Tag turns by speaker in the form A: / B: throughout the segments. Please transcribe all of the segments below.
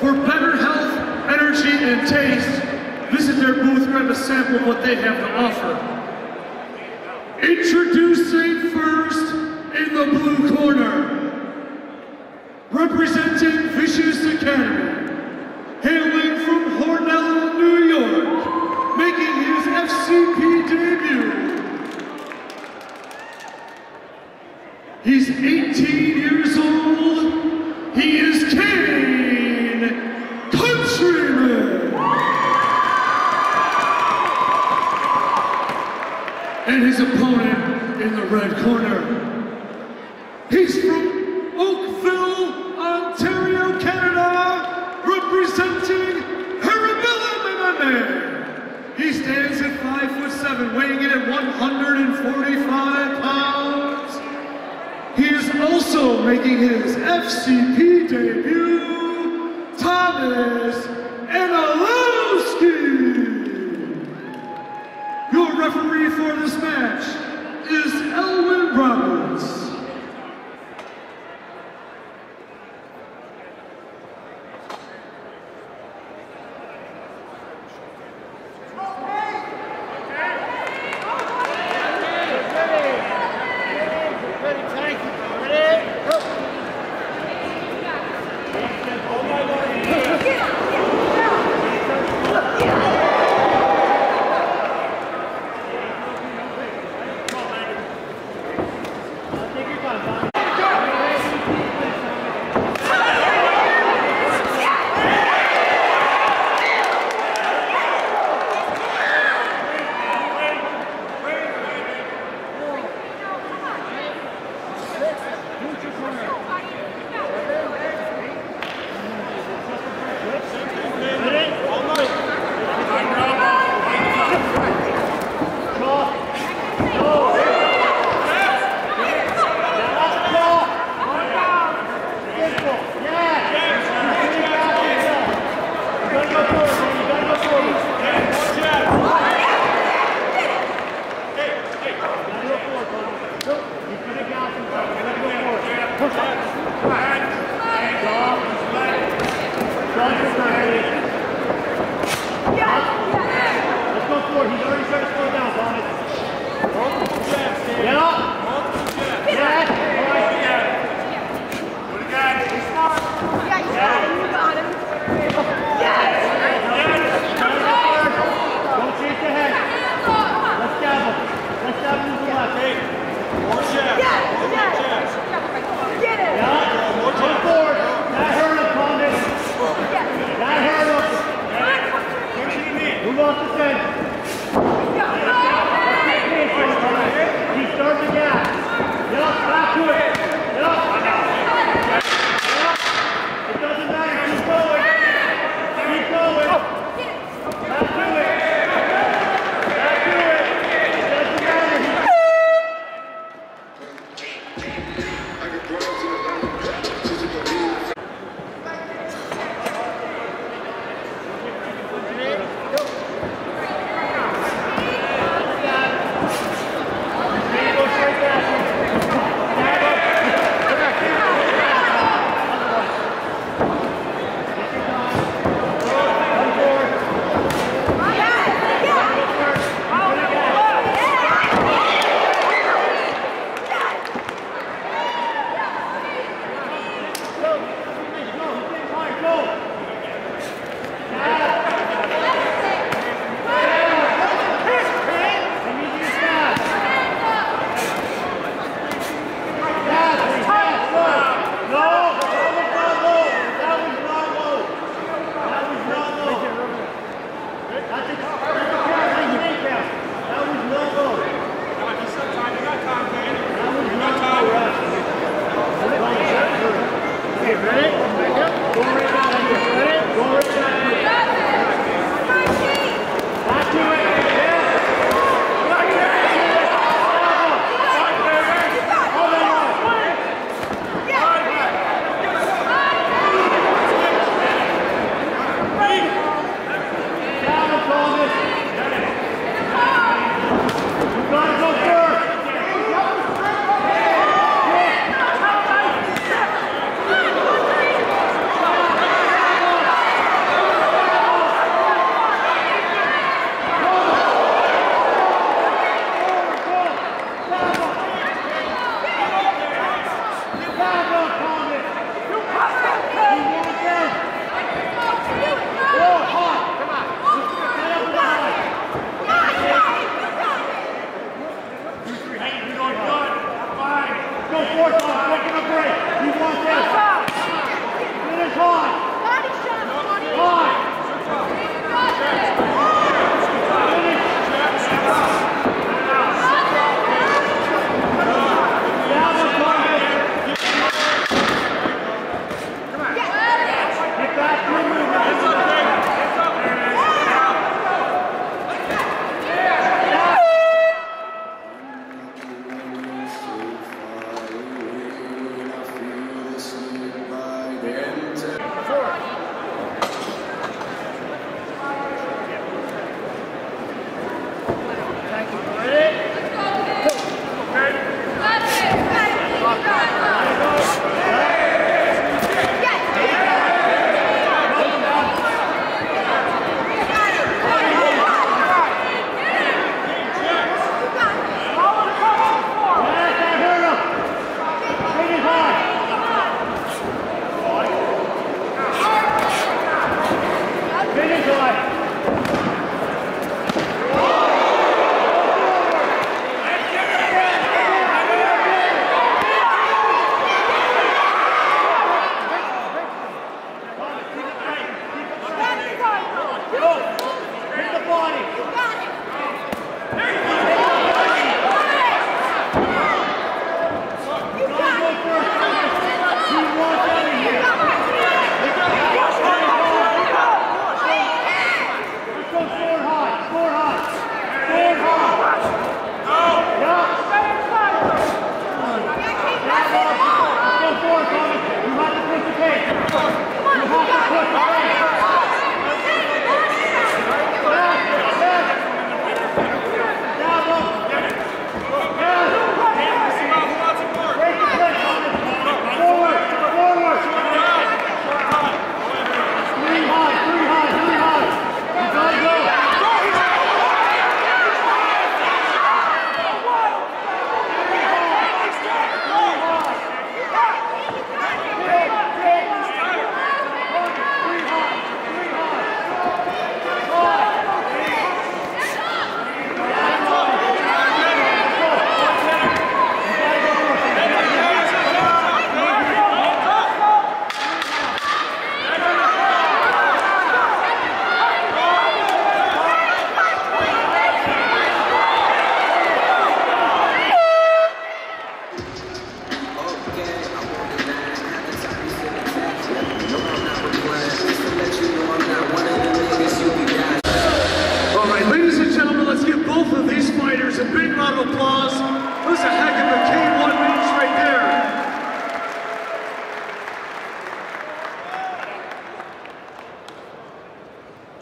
A: For better health, energy, and taste, visit their booth, grab a sample of what they have to offer. Introducing first in the blue corner, representing Vicious Academy, hailing from Hornell, New York, making his FCP debut. He's 18 years old. He is Kane Countryman. And his opponent in the red corner. He's from Oakville, Ontario, Canada, representing Arabella MMA. He stands at 5'7", weighing in at 145 pounds. He is also making his FCP debut, Thomas Enalowski. Your referee for this match is Elwin Roberts.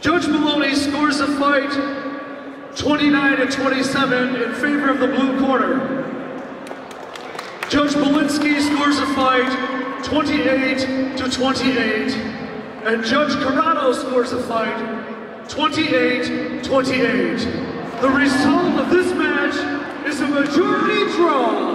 B: Judge Maloney scores the fight 29-27 in favor of the blue corner. Judge Belinsky scores the fight 28-28, and Judge Corrado scores the fight 28-28. The result of this match is a majority draw.